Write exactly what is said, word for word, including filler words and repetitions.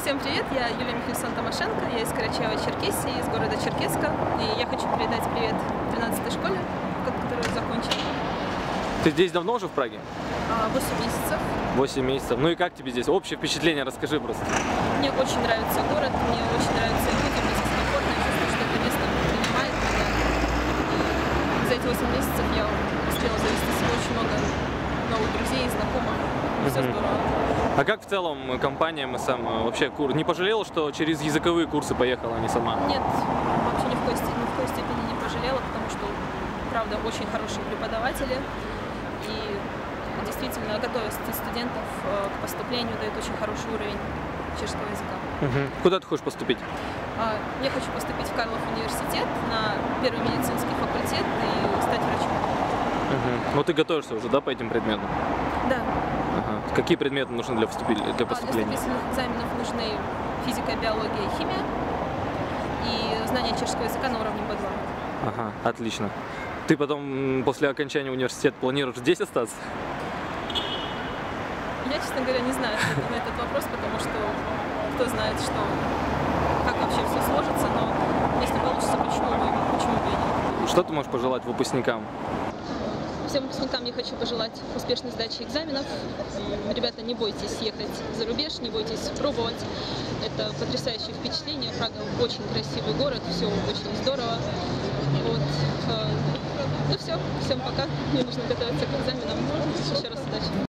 Всем привет, я Юлия Михельсон Томашенко, я из Карачаево-Черкесии, из города Черкесска, и я хочу передать привет тринадцатой школе, которую закончила. Ты здесь давно уже в Праге? восемь месяцев. восемь месяцев. Ну и как тебе здесь? Общее впечатление расскажи просто. Мне очень нравится город, мне очень нравятся люди, мне здесь комфортно, я чувствую, что это место принимает меня. И за эти восемь месяцев я успела завести себе очень много новых друзей, знакомых, и все здорово. А как в целом компания эм эс эм вообще курс? Не пожалела, что через языковые курсы поехала, а не сама? Нет, вообще ни в коей степени, ни в коей степени не пожалела, потому что, правда, очень хорошие преподаватели и действительно готовят студентов к поступлению, дают очень хороший уровень чешского языка. Угу. Куда ты хочешь поступить? Я хочу поступить в Карлов университет на первый медицинский факультет и стать врачом. Угу. Ну ты готовишься уже, да, по этим предметам? Да. Ага. Какие предметы нужны для поступления? Для поступления? Для вступительных экзаменов нужны физика, биология и химия и знание чешского языка на уровне бэ два. Ага, отлично. Ты потом после окончания университета планируешь здесь остаться? Я, честно говоря, не знаю ответа на этот вопрос, потому что кто знает, что, как вообще все сложится, но если получится, почему бы, почему бы и нет. Что ты можешь пожелать выпускникам? Всем выпускникам я хочу пожелать успешной сдачи экзаменов. Ребята, не бойтесь ехать за рубеж, не бойтесь пробовать. Это потрясающее впечатление. Прага очень красивый город, все очень здорово. Вот. Ну все, всем пока. Мне нужно готовиться к экзаменам. Еще раз удачи.